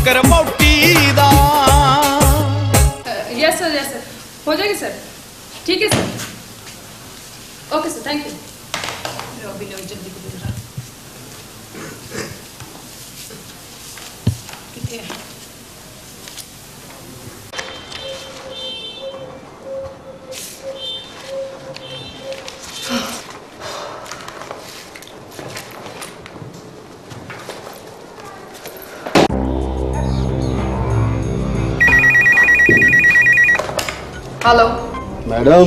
चक्कर मोटी दा। यस सर हो जाएगी सर। ठीक है sir, okay sir, thank you. Robby ने जल्दी कितने है? Hello madam.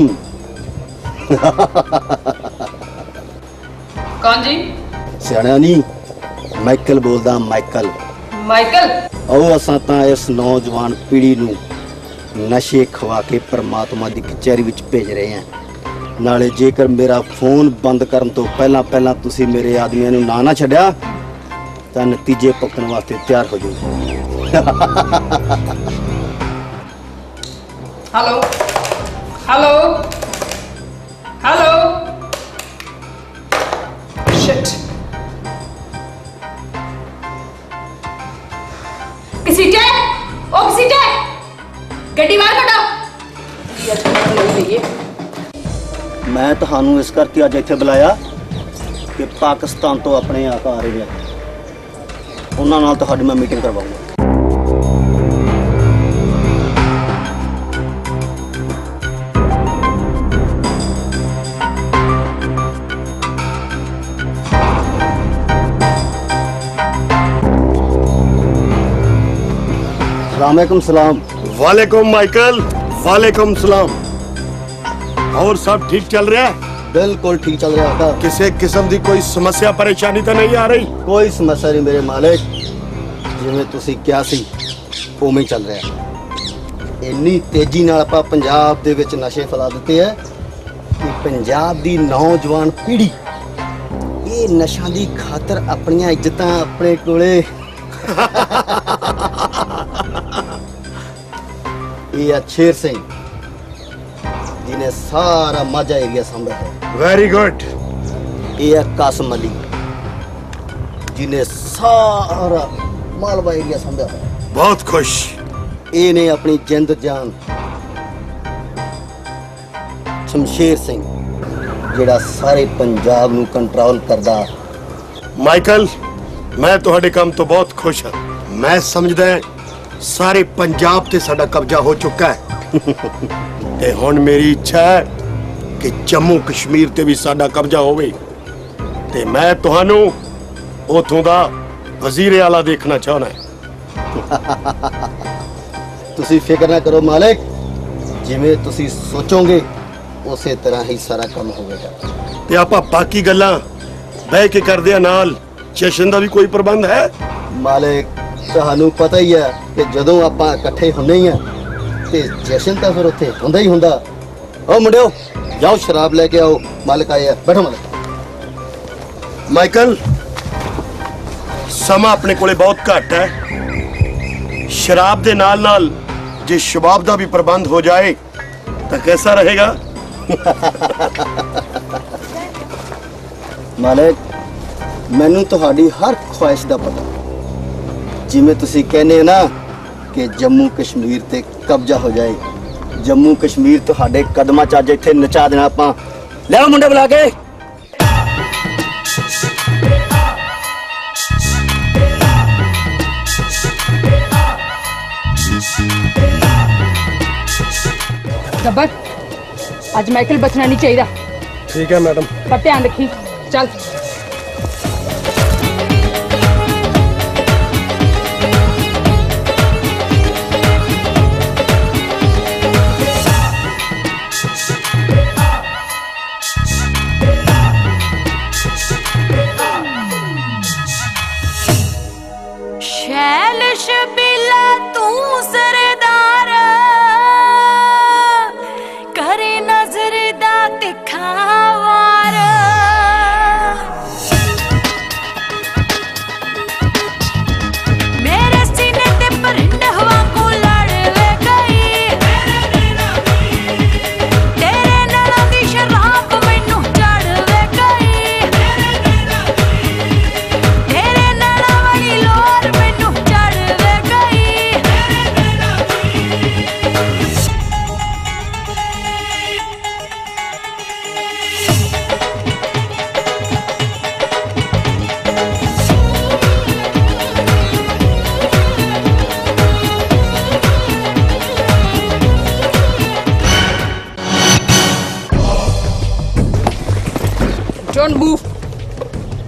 कौन जी? सियाणा नहीं, माइकल बोलदा। Michael Michael. आओ असां तां इस नौजवान पीढ़ी नूं नशे खवा के परमात्मा दी कचहरी विच भेज रहे हैं। नाले जेकर मेरा फोन बंद करन तो पहला पहला तुसी मेरे आदमियां नूं ना छड्या तां नतीजे पकड़न वास्ते तैयार हो जाओ। Hello hello hello. शिट। घसीटे ओ घसीटे, गड्डी बाहर कढो। मैं तुहानू इस करके अज इत्थे बुलाया कि पाकिस्तान तो अपने आका आ रहे हैं, उन्हां नाल तुहाडी मैं मीटिंग करवाऊंगा। वालेकुम सलाम। वालेकुम माइकल, वालेकुम सलाम। और सब ठीक चल रहा है? बिल्कुल ठीक चल रहा था। किसी किस्म की कोई समस्या परेशानी तो नहीं आ रही? कोई समस्या नहीं मेरे मालिक, जिवें तुसी क्या सी उवें चल रहा है। इन्नी तेजी नाल आपां पंजाब दे विच नशे फैला दिते है कि पंजाब दी नौजवान पीढ़ी ये नशा दी खातर अपनियां इज्जतां अपने कोले ये शेर सिंह जिन्हें सारा माझा एरिया संभाला है। Very good. ये कासम अली जिन्हें सारा मालवा एरिया संभाला है। बहुत खुश। ये ने अपनी जिंद जान शमशेर सिंह जेड़ा सारे पंजाब नू कंट्रोल करदा। माइकल मैं तुहाडे काम तो बहुत खुश हाँ। मैं समझदा सारे पंजाब ते साडा कब्जा हो चुका है ते हुण मेरी इच्छा है कि जम्मू कश्मीर ते भी साडा कब्जा होवे ते मैं तुहानू उथों दा वजीर आला देखना चाहना है। तुसी फिक्र ना करो मालिक, जिवें तुसी सोचोगे उसे तरह ही सारा काम होगा। ते आपां बाकी गल्लां बह के करदे आ। नाल जशन दा भी कोई प्रबंध है? मालिक तुहानू पता ही है कि जदों आपां इकट्ठे हुंदे ही हैं ते जशन तां फिर उत्थे हुंदा ही हुंदा। ओ मुंडियो जाओ शराब लेके आओ, मालिक आए हैं। बैठो मालिक। माइकल समा अपने कोले बहुत घट है। शराब दे नाल नाल जे शबाब दा भी प्रबंध हो जाए तो कैसा रहेगा? मालिक मैनू तुहाडी हर ख्वाहिश दा पता, जिवें तुसी कहने ना कि जम्मू कश्मीर ते कब्जा हो जाए। जम्मू कश्मीर तुहाडे कदमां च अज इत्थे नचा देना आपां। ले आओ मुंडे बुला के। गब्बर आज माइकल बचना नहीं चाहिए। ठीक है मैडम, पर ध्यान रखी। चल शैल शबीला तू सरदार करे नजर दा तिखावार।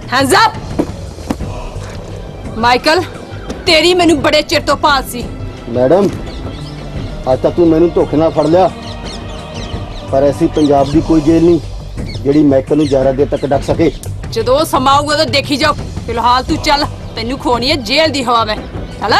Hands up. माइकल तेरी मैनू बड़े चिर तो भाल सी। मैडम अज तक तू मैनू धोखे नाल फड़ लिया, पर ऐसी पंजाब दी कोई जेल नहीं जिहड़ी माइकल नूं ज़्यादा देर तक डक सके। जो समा आऊगा तो देखी जाओ। फिलहाल तू चल, तेनू खोनी है जेल दी हवा में। चल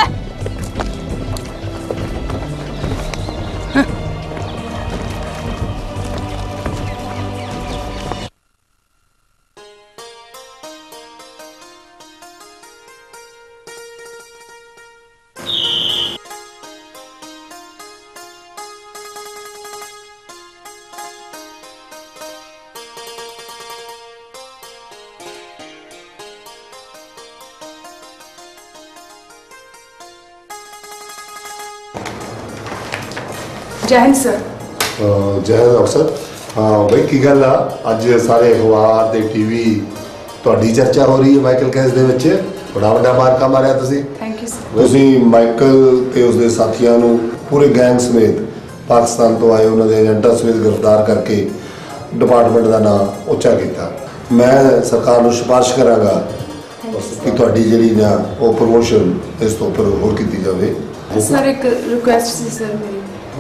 जय हिंद सर। जय हिंद अफसर। हाँ बई की गल आ, अज सारे अखबार ते टीवी ਤੁਹਾਡੀ ਚਰਚਾ ਹੋ ਰਹੀ ਹੈ ਮਾਈਕਲ ਕੇਸ ਦੇ ਵਿੱਚ। ਬੜਾ ਵੱਡਾ ਮਾਰਕਾ ਮਾਰਿਆ ਤੁਸੀਂ। Thank you sir. ਤੁਸੀਂ ਮਾਈਕਲ ਤੇ ਉਸਦੇ ਸਾਥੀਆਂ ਨੂੰ ਪੂਰੇ ਗੈਂਗ ਸਮੇਤ ਪਾਕਿਸਤਾਨ ਤੋਂ ਆਏ ਉਹਨਾਂ ਦੇ ਏਜੰਟਾਂ ਸਮੇਤ ਗ੍ਰਿਫਤਾਰ ਕਰਕੇ ਡਿਪਾਰਟਮੈਂਟ ਦਾ ਨਾਮ ਉੱਚਾ ਕੀਤਾ। ਮੈਂ ਸਰਕਾਰ ਨੂੰ ਸਿਫਾਰਿਸ਼ ਕਰਾਂਗਾ ਕਿ ਤੁਹਾਡੀ ਜਿਹੜੀ ਨਾ ਉਹ ਪ੍ਰਮੋਸ਼ਨ ਇਸ ਤੋਂ ਉੱਪਰ ਹੋਰ ਕੀਤੀ ਜਾਵੇ। सर एक रिक्वेस्ट सी सर मेरी।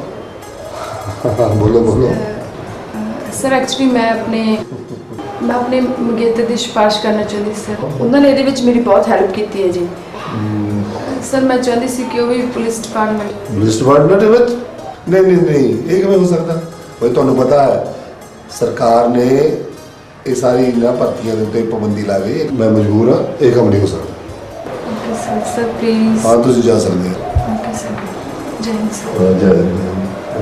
ਬੋਲੋ ਬੋਲੋ। सर एक्चुअली मैं अपने मंगेतर की सिफारिश करना चाहती सर। उन्होंने ये मेरी बहुत हेल्प की है जी। सर मैं चाहती सी कि वो भी पुलिस डिपार्टमेंट ਦੇ ਵਿੱਚ ਨਹੀਂ ਇਹ ਕਿਵੇਂ ਹੋ ਸਕਦਾ? ਬਈ ਤੁਹਾਨੂੰ ਪਤਾ ਹੈ ਸਰਕਾਰ ਨੇ ਇਹ ਸਾਰੀ ਨਾ ਭਰਤੀਆਂ ਦੇ ਉੱਤੇ ਪਾਬੰਦੀ ਲਾ ਗਈ। ਮੈਂ ਮਜਬੂਰ ਹਾਂ, ਇਹ ਕੰਮ ਨਹੀਂ ਹੋ ਸਕਦਾ। Okay sir. Sir please. ਹਾਂ ਤੁਸੀਂ ਜਾ ਸਕਦੇ ਹੋ। Okay sir. Jai Hind sir. ਜੈ ਹਿੰਦ।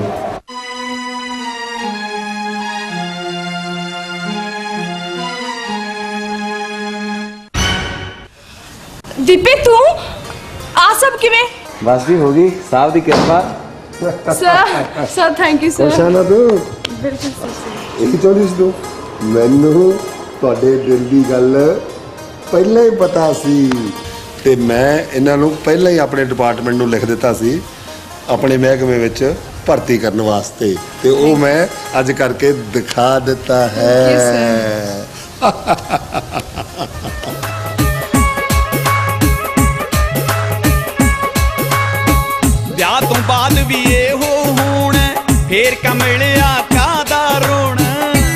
दीपी तू आ सब किवें? बस भी होगी साहब की कृपा। Sir thank you sir. ਪਛਾਣਾ ਤੂੰ बिल्कुल सर। ਇਹ ਚਾਹੁੰਦੀ ਸੀ ਤੂੰ? ਮੈਨੂੰ ਤੁਹਾਡੇ ਦਿਲ ਦੀ ਗੱਲ ਪਹਿਲਾਂ ਹੀ ਪਤਾ ਸੀ ਤੇ ਮੈਂ ਇਹਨਾਂ ਨੂੰ ਪਹਿਲਾਂ ਹੀ ਆਪਣੇ ਡਿਪਾਰਟਮੈਂਟ ਨੂੰ ਲਿਖ ਦਿੱਤਾ ਸੀ ਆਪਣੇ ਮਹਿਕਮੇ ਵਿੱਚ ਭਰਤੀ ਕਰਨ ਵਾਸਤੇ ਤੇ ਉਹ ਮੈਂ ਅੱਜ ਕਰਕੇ ਦਿਖਾ ਦਿੱਤਾ ਹੈ। ਵਿਆਹ ਤੋਂ ਬਾਅਦ ਵੀ ਇਹੋ ਹੋਣਾ, ਫੇਰ ਕਮਲਿਆ ਕਾਦਾ ਰੋਣਾ।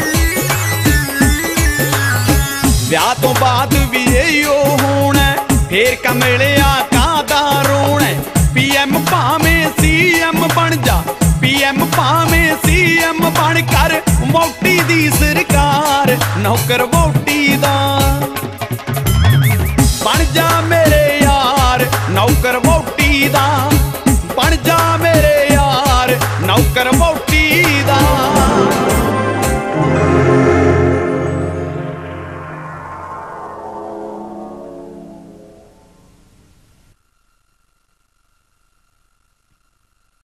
ਵਿਆਹ ਤੋਂ ਬਾਅਦ ਵੀ ਇਹੋ ਹੋਣਾ, ਫੇਰ ਕਮਲਿਆ ਕਾਦਾ ਰੋਣਾ। ਪੀਐਮ ਭਾਵੇਂ ਸੀਐਮ ਬਣ ਜਾ, ਪੀਐਮ ਭਾਵੇਂ ਸੀਐਮ ਬਣ ਕਰ ਵੋਟੀ ਦੀ ਸਰਕਾਰ। ਨੌਕਰ ਵੋਟੀ ਦਾ ਬਣ ਜਾ ਮੇਰੇ ਯਾਰ, ਨੌਕਰ ਵੋਟੀ ਦਾ बन जा मेरे यार, नौकर वोटी दा।